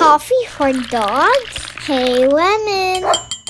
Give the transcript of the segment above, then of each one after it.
Coffee for dogs? Hey, Lemon.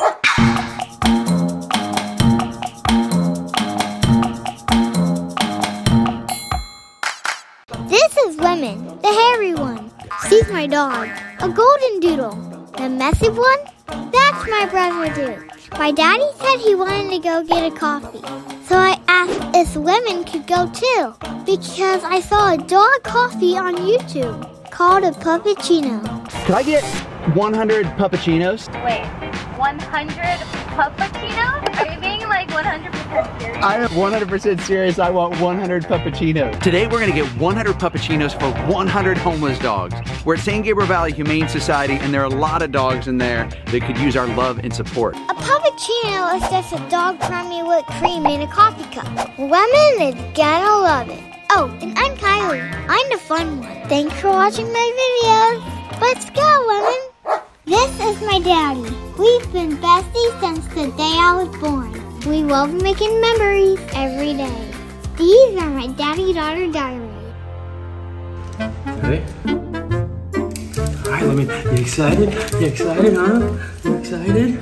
This is Lemon, the hairy one. She's my dog, a golden doodle. The messy one? That's my brother Duke. My daddy said he wanted to go get a coffee. So I asked if Lemon could go too, because I saw a dog coffee on YouTube called a puppuccino. Could I get 100 puppuccinos? Wait, 100 puppuccinos? Are you being like 100% serious? I am 100% serious. I want 100 puppuccinos. Today we're gonna get 100 puppuccinos for 100 homeless dogs. We're at San Gabriel Valley Humane Society, and there are a lot of dogs in there that could use our love and support. A puppuccino is just a dog crummy whipped cream in a coffee cup. Lemon is gonna love it. Oh, and I'm Kylie. I'm the fun one. Thanks for watching my videos. Let's go, Lemon. This is my daddy. We've been besties since the day I was born. We love making memories every day. These are my daddy-daughter diaries. Ready? All right, Lemon, you excited? You excited, huh? You excited?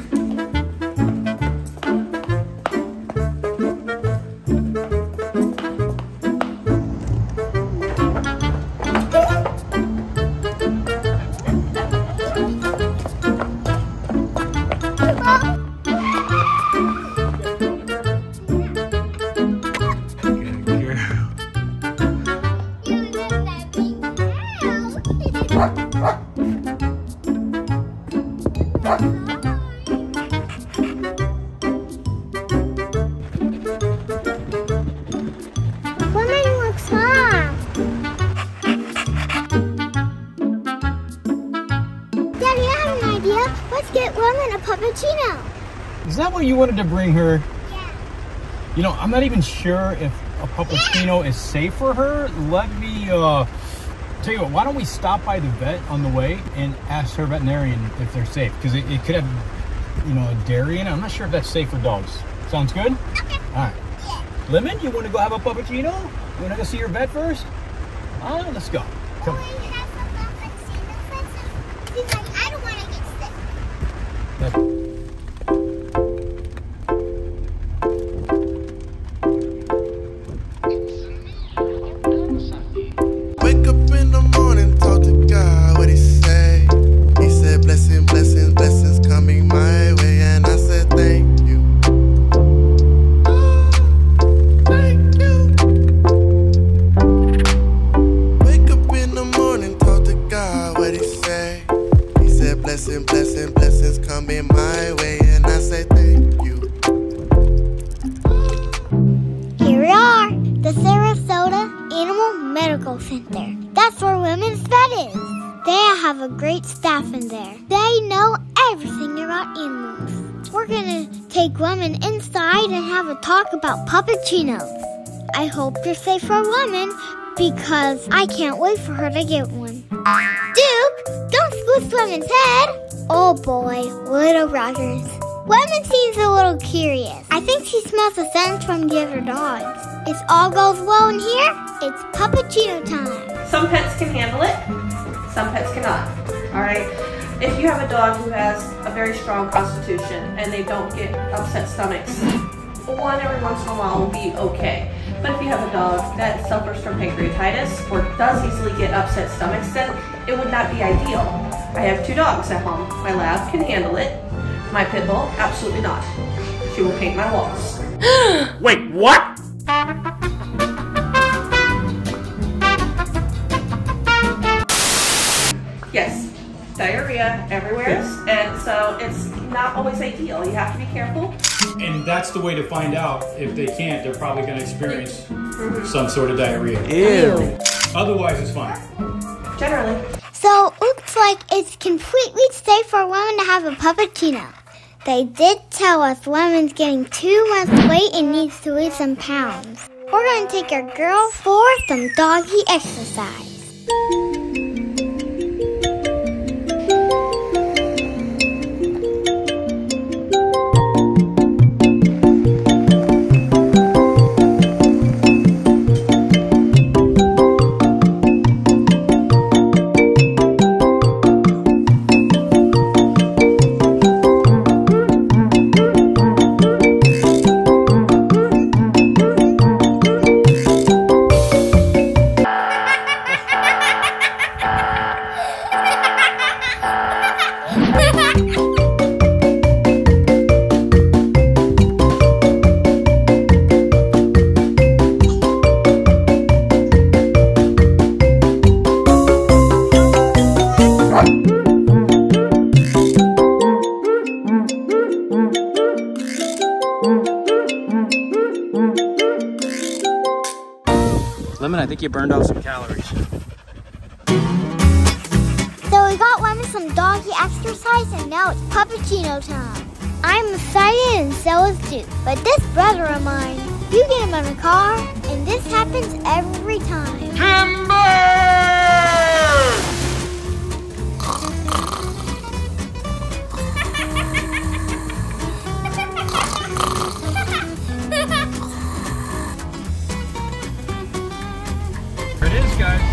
Let's get Lemon a puppuccino. Is that what you wanted to bring her? Yeah. You know, I'm not even sure if a puppuccino is safe for her. Let me, tell you what, why don't we stop by the vet on the way and ask her veterinarian if they're safe? Because it could have, you know, a dairy in it. I'm not sure if that's safe for dogs. Sounds good? Okay. All right. Yeah. Lemon, you want to go have a puppuccino? You want to go see your vet first? Let's go. Come on. He's like, I don't want to get sick. Wake up in the morning, talk to God, what he say? He said, blessing, blessings, blessings coming my way, and I said, thank you. Thank you. Wake up in the morning, talk to God, what he say? He said, blessing, blessing, blessings coming my way, and I say, thank you. Here we are, the Sarasota Animal Medical Center. That's where Women's Vet is. They have a great staff in there. They know everything about animals. We're gonna take Lemon inside and have a talk about puppuccinos. I hope they're safe for Lemon because I can't wait for her to get one. Duke, don't squish Lemon's head. Oh boy, little Rogers. Lemon seems a little curious. I think she smells the scent from the other dogs. If all goes well in here, it's puppuccino time. Some pets can handle it, some pets cannot. All right. If you have a dog who has a very strong constitution and they don't get upset stomachs, one every once in a while will be okay. But if you have a dog that suffers from pancreatitis or does easily get upset stomachs, then it would not be ideal. I have 2 dogs at home. My lab can handle it. My pit bull, absolutely not. She will paint my walls. Wait, what? Yes, diarrhea everywhere, and so it's not always ideal. You have to be careful. And that's the way to find out. If they can't, they're probably going to experience some sort of diarrhea. Ew. Otherwise, it's fine. Generally. So, looks like it's completely safe for Lemon to have a puppuccino. They did tell us Lemon's getting too much weight and needs to lose some pounds. We're going to take our girl for some doggy exercise. like you burned off some calories. So we got Lemon some doggy exercise, and now it's Puppuccino time. I'm excited and so is Duke. But this brother of mine, you get him in a car, and this happens every time. Here it is, guys.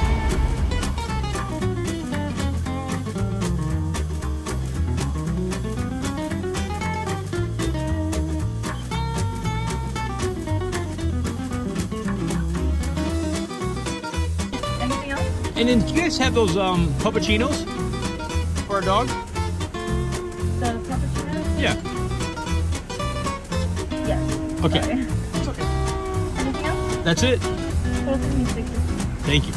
Anything else? And then, do you guys have those puppuccinos for a dog? The puppuccino? Yeah. Yes. Okay. Sorry. It's okay. Anything else? That's it. Both of me $6. Thank you.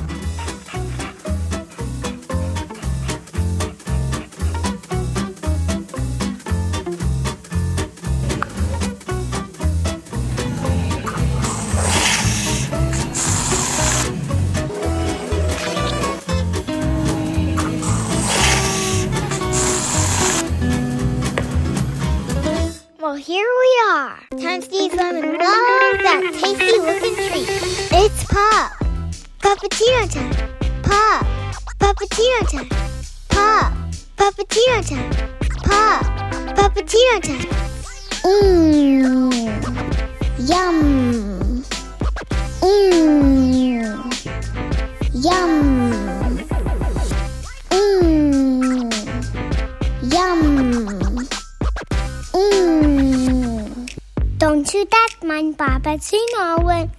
Well, here we are. Time Steve Lemon loves that tasty looking treat. It's Pup. Puppuccino time. Pup. Puppuccino time. Pup. Puppuccino time. Pup. Puppuccino time. Mmm. Yum. Mmm. Yum. Mmm. Yum. Don't you touch my puppuccino with